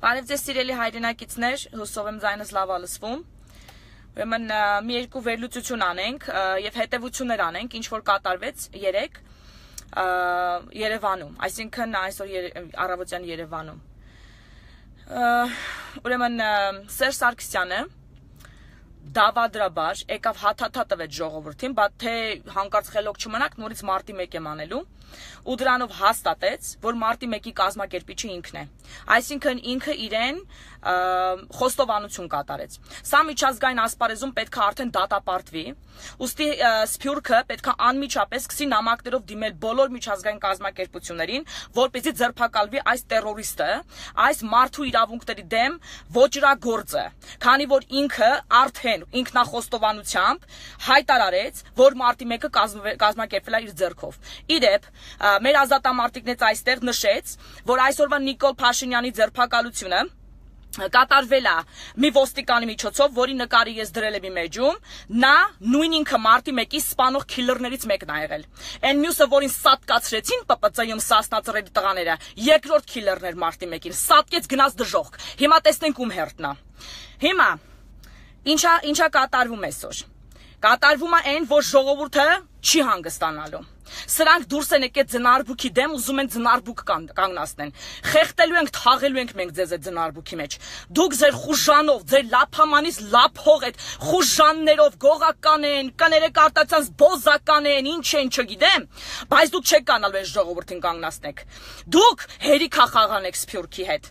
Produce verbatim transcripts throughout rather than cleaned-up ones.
Բարև ձեզ սիրելի հայրենակիցներ, հուսով եմ ձայնս լավ է լսվում։ Ուրեմն մի երկու վերլուծություն անենք եւ հետեւություններ անենք, ինչ որ կատարվեց երեք Երևանում, այսինքն այսօր առավոտյան Երևանում։ Ուրեմն Սերժ Սարգսյանը դավադրաբար եկավ հաթաթա տվեց ժողովրդին, բայց թե հանկարծ խելոք չմնաք, նորից մարտի մեկ եմ անելու ու դրանով հաստատեց, որ մարտի մեկի կազմակերպիչը ինքն է։ Այսինքն ինքը իրեն խոստովանություն կատարեց։ Սա միջազգային ասպարեզում պետք է արդեն դատապարտվի, ուստի Սփյուռքը պետք է անմիջապես սկսի նամակներով դիմել բոլոր միջազգային կազմակերպություններին, որպեսզի ձերբակալվի այս տերորիստը, այս մարդու իրավունքների դեմ ոճրագործը, քանի որ ինքը արդեն ինքնախոստովանությամբ հայտարարեց, որ մարտի մեկը կազմակերպվել է իր ձեռքով։ Իդեպ մեր ազատամարտիկներից այստեղ նշեց, որ այսօրվա Նիկոլ Փաշինյանի ձերբակալությունը կատարվել է մի ոստիկանի միջոցով, որի նկարի ես դրել եմ իմ էջում, նա նույն ինքը մարտի մեկի սպանող քիլլերներից մեկն է եղել։ Այն մյուսը, որին սատկացրեցին Պ Պ Ծ-ում սասնածռերի տղաները, երկրորդ քիլլերն էր մարտի մեկին, սատկեց գնաց դժոխք։ Հիմա տեսնենք ում հերթն է։ Հիմա ինչա ինչա կատարվում այսօր։ Կատարվում է այն, որ ժողովուրդը չի հանգստանալու։ Սրանք դուրս են եկել ձնարբուքի դեմ, ուզում են ձնարբուք կանգնացնեն։ Խեղտելու ենք, թաղելու ենք մենք ձեզ այդ ձնարբուքի մեջ։ Դուք ձեր խուժանով, ձեր լափամանից լափող այդ խուժաններով գողական են, կներեք արտացած բոզական են, ինչ են չգիտեմ, բայց դուք չեք կանալու այս ժողովրդին կանգնացնեք։ Դուք հերիք խաղան եք Սփյուռքի հետ։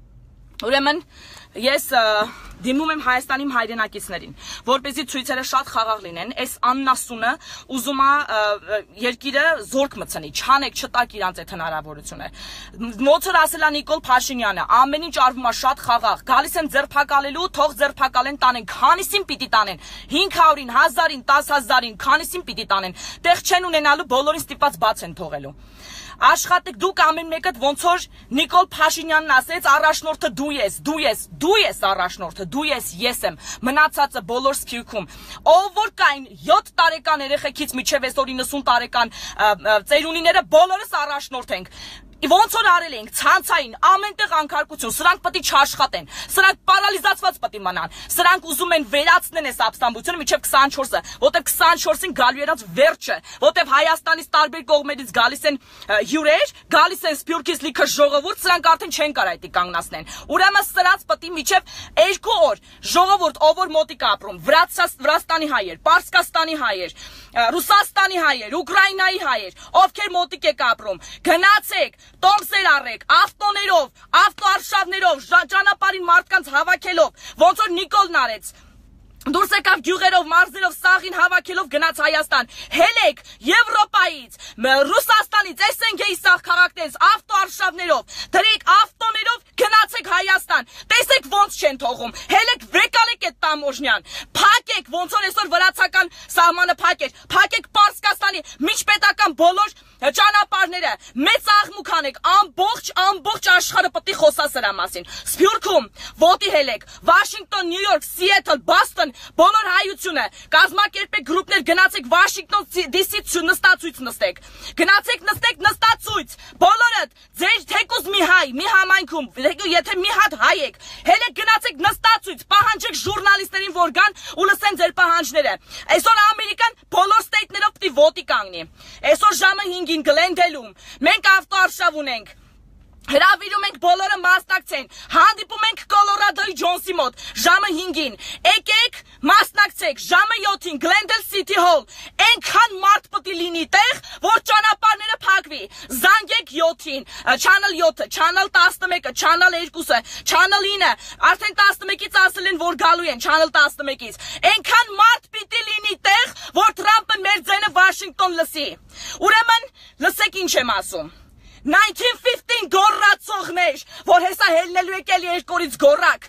Ուրեմն ես դիմում եմ Հայաստանի հայրենակիցներին, որպեսզի ցույցերը շատ խաղաղ լինեն, այս աննասունը ուզում է երկիրը զորք մտցնի, չանեք, չտակ իրանց այդ հնարավորությունը։ Ոնց որ ասել է Նիկոլ Փաշինյանը, ամեն ինչ արվում է շատ խաղաղ, գալիս են ձերբակալելու, թող ձերբակալեն տանեն, քանիսին պիտի տանեն, հինգ հարյուրին, հազարին, տասը հազարին, քանիսին պիտի տանեն, տեղ չեն ունենալու, բոլորին ստիպված բաց են թողելու։ Աշխատեք դուք ամեն մեկը ոնց որ Նիկոլ Փաշինյանն ասեց, առաջնորդը դու ես, դու ես, դու ես առաջնորդը, դու ես, ես եմ, մնացածը բոլոր Սփյուռքում։ Ով որ կային յոթ տարեկան երեխեքից մինչև այսօր իննսուն տարեկան ծերունիները բոլորս առաջնորդ ենք։ Ոնց որ արել ենք ցանցային ամենտեղ անկարգություն, սրանք պետք է չաշխատեն, սրանք պարալիզացված պետք է մնան, սրանք ուզում են վերացնեն այս ապստամբությունը մինչև քսանչորսը, որտեղ քսանչորսին գալու երած վերջը, որտեղ Հայաստանից տարբեր կողմերից գալիս են հյուրեր, գալիս են Սփյուռքից լիքը ժողովուրդ, սրանք արդեն չեն կարող այդ կանգնացնեն։ Ուրեմն սրանց պետք է մինչև երկու օր ժողովուրդ, ով որ մոտիկ ապրում, Վրաստանի հայեր, Պարսկաստանի հայեր, Ռուսաստանի հայեր, Ուկրաինայի հայեր, ովքեր մոտիկ եք ապրում, գնացեք տոմսեր առեք, ավտոներով, ավտոարշավներով, ճանապարհին մարդկանց հավաքելով, ոնց որ Նիկոլն արեց։ Դուրս եկավ գյուղերով, մարզերով, սաղին հավաքելով գնաց Հայաստան, հելեք Եվրոպայից, Ռուսաստանից, էս են գեի սաղ քաղաքներից, ավտոարշավներով, դրեք ավտոներով, գնացեք Հայաստան, տեսեք ոնց չեն թողում, հելեք վեկալեք այդ տամոժնյան, փակեք, ոնց որ այսօր վրացական սահմանը փակեր, փակեք Պարսկաստանի միջպետական բոլոր ճանապարհները, մեծ աղմուկ անեք, ամբողջ ամբողջ աշխարհը պետք է խոսա սրա մասին։ Սփյուռքում ոտի հելեք, Վաշինգտոն, Նյու Յորք, Սիեթլ, Բոստոն, բոլոր հայությունը, կազմակերպեք գրուպներ, գնացեք Վաշինգտոն, Դի Սի նստածույց նստեք։ Գնացեք նստեք նստածույց։ Բոլորդ ձեր թեկուզ մի հայ, մի համայնքում, եթե մի հատ հայ եք, հելեք գնացեք նստածույց, պահանջեք ժուրնալիստերին, որ գան ու լսեն ձեր պահանջները։ Այսօր Ամերիկան բոլոր ստեյթներով պիտի ոտի կանգնի։ Այսօր ժամը հինգին Գլենդելում մենք ավտոարշավ ունենք։ Հրավիրում ենք բոլորը մասնակցեն, հանդիպում ենք Կոլորադոյի Ջոնսի մոտ, ժամը հինգին, եկեք մասնակցեք, ժամը յոթին, Գլենդել Սիթի հոլ, այնքան մարդ պետք է լինի տեղ, որ ճանապարհները փակվի, զանգեք յոթին, Channel յոթը, Channel տասնմեկը, Channel երկուսը, Channel ինը, արդեն տասնմեկից ասել են, որ գալու են, Channel տասնմեկից, այնքան մարդ պիտի լինի տեղ, որ Թրամփը մեր ձայնը Վաշինգտոն լսի, ուրեմն լսեք ինչ եմ ասում։ nineteen fifteen գոռացողներ, որ հեսա հելնելու եկել երկորից գոռակ,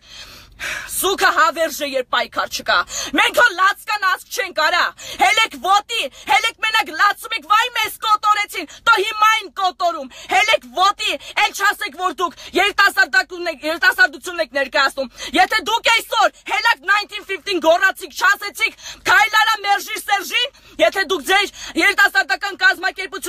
սուքը հավերժը երբ պայքար չկա, մենք հո լացկան ասկ չենք արա, հելեք ոտի, հելեք մենակ լացում եք, վայ մեզ կոտորեցին, տո հիմա են կոտորում, հելեք ոտի, էլ չասեք, որ դուք երիտասարդությունն եք ներկայացնում, եթե դուք այսօր հելակ nineteen fifteen գոռացիք, չասեցիք, քայլարա մերժիր Սերժին, եթե դուք ձեր երիտասարդական կազմակերպություններով այսօր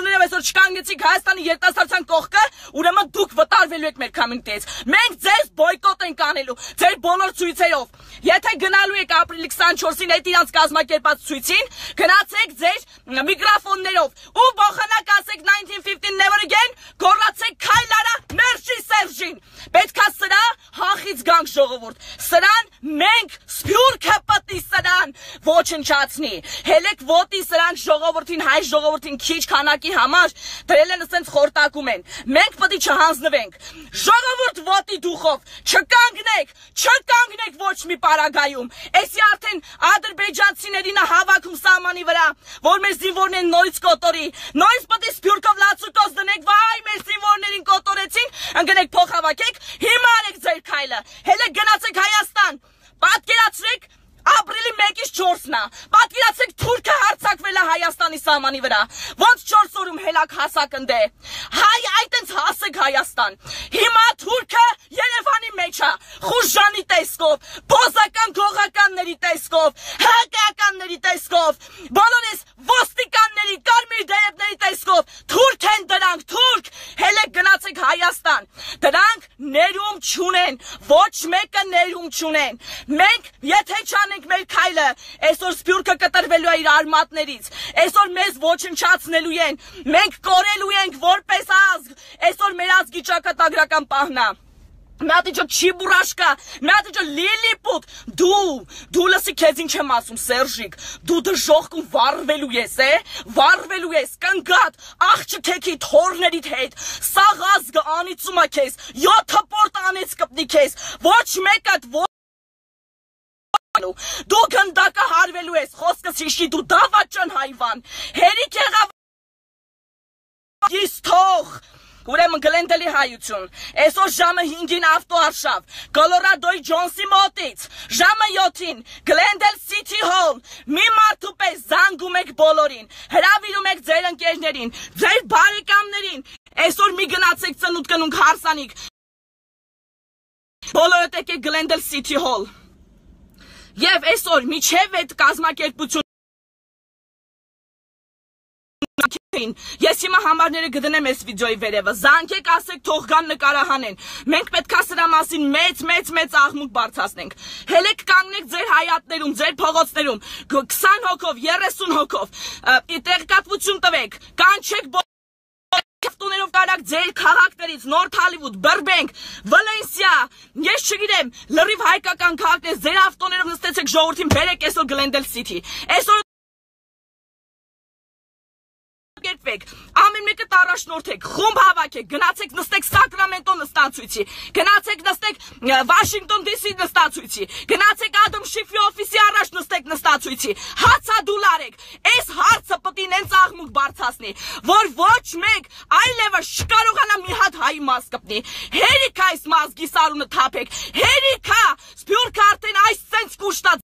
չկանգնեցիք Հայաստանի երիտասարդության կողքը, ուրեմն դուք վտարվելու եք մեր community-ից։ Մենք ձեզ բոյկոտ ենք անելու, ձեր բոլոր ցույցերով։ Եթե գնալու եք ապրիլի քսանչորսին այդ իրանց կազմակերպած ցույցին, գնացեք ձեր միկրոֆոններով ու բոխանակ ասեք nineteen fifteen never again, գոռացեք քայլ արա Մերժի Սերժին։ Պետքա սրա հախից գանք ժողովուրդ։ Սրան մենք Սփյուռքը պատի սրան ոչնչացնի։ Հելեք ոտի սրանք ժողովրդին, հայ ժողովրդին քիչ քանակի համար դրել են ասենց խորտակում են։ Մենք պետք է չհանձնվենք։ Ժողովուրդ ոտի դուխով չկանգնեք, չկանգնեք ոչ մի պարագայում։ Էսի արդեն ադրբեջանցիներին հավաքում սահմանի վրա, որ մեր զինվորներն նորից կոտորի։ Նորից պետք է Սփյուռքով լացուկոս դնենք, վայ մեր զինվորներին կոտորեցին, ընկնեք փոխհավաքեք, հիմա արեք ձեր քայլը։ Հելեք գնացեք Հայաստան։ Պատկերացրեք ապրիլի մեկից չորսն է։ Պատկերացրեք թուրքը հարձակվել է Հայաստանի սահմանի վրա։ Ոնց չորս օրում հելակ հասակնդե։ Հայ այտենց հասեք Հայաստան։ Հիմա թուրքը Երևանի մեջ է, խուժանի տեսքով, բոզական գողականների տեսքով, հակականների տեսքով, բոլորիս ոստիկանների, կարմիր դերևների տեսքով, թուրք են դրանք, թուրք, հելեք գնացեք Հայաստան։ Դրանք ներում չունեն, ոչ մեկը ներում չունեն։ Մենք եթե չանենք մեր քայլը, այսօր Սփյուռքը կտրվելու է իր արմատներից, այսօր մեզ ոչնչացնելու են, մենք կորելու ենք որպես ազգ, այսօր մեր ազգի ճակատագրական պահն է։ Մատիջո չիբուրաշկա, մատիջո լիլիպուտ, դու, դու լսի քեզ ինչ եմ ասում Սերժիկ, դու դժոխքում վառվելու ես, է, վառվելու ես, կնգատ, աղջքեքի թորներիդ հետ, սաղ ազգը անիծում է քեզ, յոթ պորտ անեց կպնի քեզ, ոչ մեկդ, ոչ դու գնդակը հարվելու ես, խոսքս հիշի, դու դավաճան հայվան, հերիք եղավ իս թող, ուրեմն Գլենդելի հայություն, այսօր ժամը հինգին ավտո արշավ, Կոլորադոյի Ջոնսի մոտից, ժամը յոթին, Գլենդել City Hall, մի մարդու պես զանգում եք բոլորին, հրավիրում եք ձեր ընկերներին, ձեր բարեկամներին, այսօր մի գնացեք ծնուտ կնունք հարսանիք, բոլորդ եկեք Գլենդել City Hall, և այսօր միջև այդ կազմակերպություն Ես հիմա համարները գտնեմ այս վիդեոյի վերևը, զանգեք ասեք թող գան նկարահանեն, մենք պետքա սրա մասին մեծ մեծ մեծ աղմուկ բարձրացնենք, հելեք կանգնեք ձեր հայատներում, ձեր փողոցներում, քսան հոգով, երեսուն հոգով, տեղեկատվություն տվեք, կանչեք Ավտոներով կարակ ձեր քաղաքներից, Նորթ Հոլիվուդ, Բրբենք, Վալենսիա, ես չգիտեմ, լրիվ հայկական քաղաքներից, ձեր ավտոներով նստեցեք ժողովրդին բերեք այսօր Գլենդել City, այսօր կերպեք, ամեն մեկը տարաշնորթեք, խումբ հավաքեք, գնացեք նստեք Սակրամենտո նստացույցի, գնացեք նստեք Վաշինգտոն դի սի նստացույցի, գնացեք Ադամ Շիֆի օֆիսի առաջ նստեք նստացույցի, հացադուլ արեք, այս հարցը պետք է նենց աղմուկ բարձրացնի, որ ոչ մեկ այլևս չկարողանա մի հատ հայի մաս կպնի, հերիք այս մազգի սարունը թափեք, հերիք Սփյուռքը արդեն այս սենց կուշտած